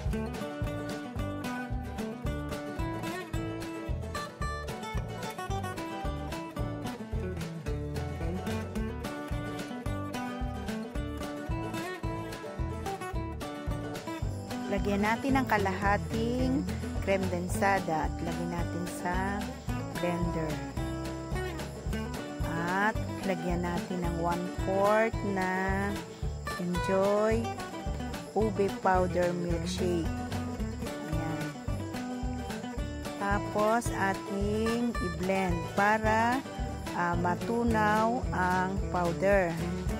Lagyan natin ng kalahating creme densada at lagyan natin sa blender. At lagyan natin ng 1/4 na Enjoy ube powder milkshake. Ayan. Tapos ating i-blend para matunaw ang powder.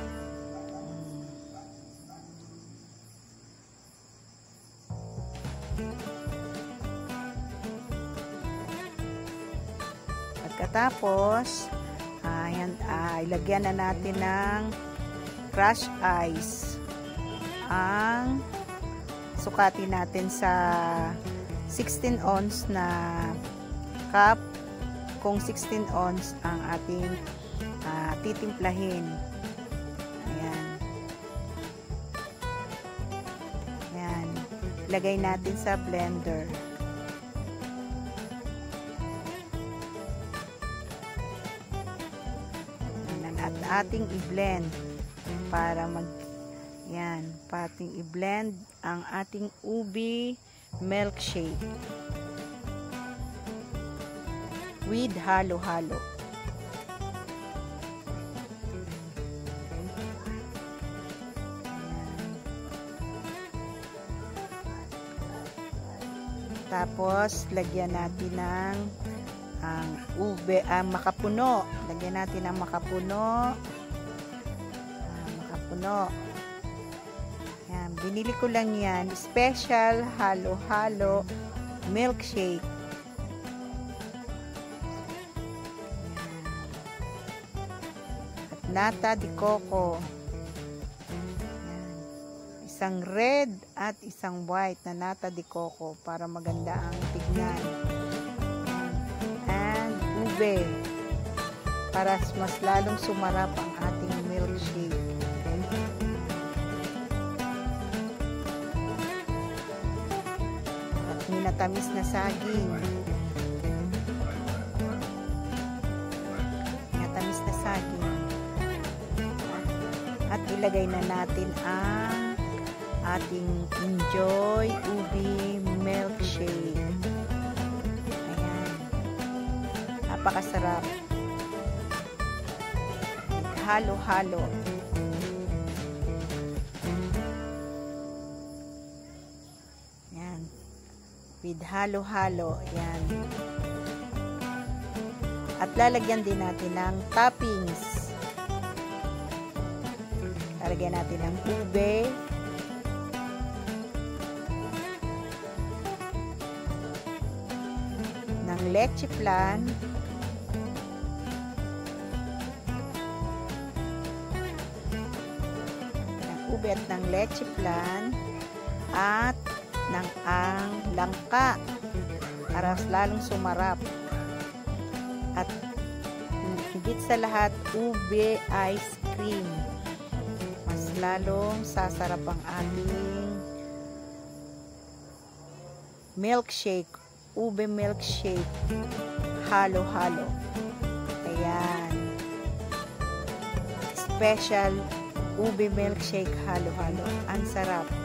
Pagkatapos, ilagyan na natin ng crushed ice. Ang sukatin natin sa 16 ounce na cup. Kung 16 ounce ang ating titimplahin. Ayan. Ayan. Lagay natin sa blender. At ating i-blend para ating i-blend ang ating ube milkshake with halo-halo. Tapos lagyan natin ng ang ube, makapuno. Lagyan natin ang makapuno. Yan, binili ko lang yan. Special halo-halo milkshake. Yan. At nata de coco. Yan. Isang red at isang white na nata de coco para maganda ang tignan. Para mas lalong sumarap ang ating milkshake. At minatamis na saging. At ilagay na natin ang ating Enjoy ube milkshake. Ayan. Napakasarap. Halo-halo. Yan. With halo-halo. Yan. At lalagyan din natin ng toppings. Lalagyan natin ng ube. Ng leche flan. Ube at ng leche flan at ng ang langka para lalong sumarap. At higit sa lahat, ube ice cream. Mas lalong sasarap ang ating milkshake, ube milkshake, halo-halo. Ayan. Special ube milkshake halo-halo. Ang sarap.